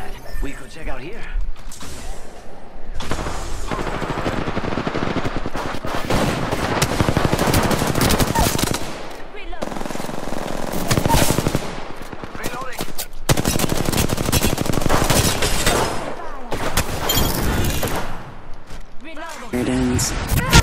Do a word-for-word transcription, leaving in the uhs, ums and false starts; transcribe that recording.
bad. We could check out here. Here it ends.